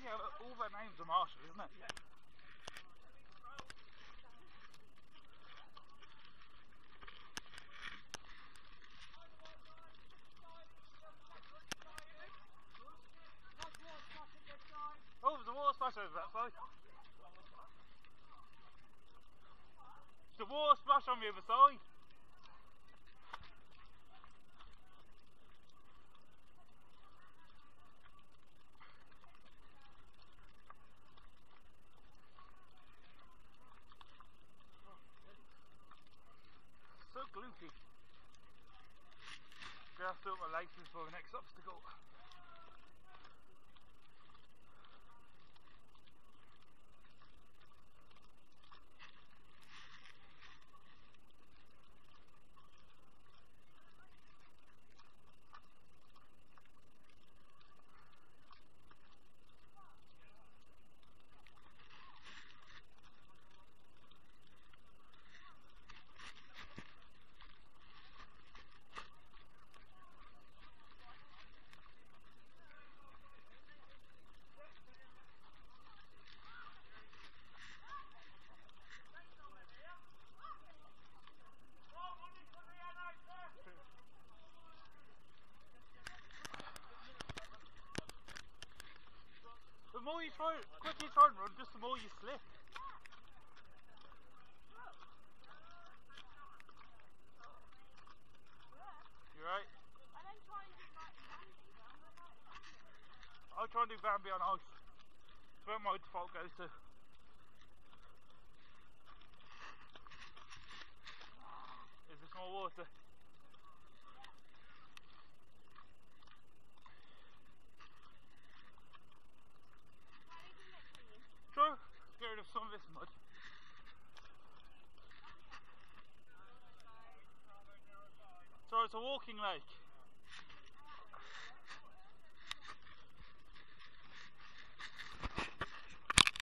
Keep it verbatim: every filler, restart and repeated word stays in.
Yeah, all their names are Marshall, isn't it? Yeah. Oh, there's a water splash over that side. There's a water splash on the other side. So gloopy. Gonna have to put my laces for the next obstacle. The more you try, quicker you try and run, just the more you slip. You right? I don't try and do like Bambi, but I'm not like I'll try and do Bambi on ice. That's where my default goes to. Is this more water? True. Get rid of some of this mud. So it's a walking lake.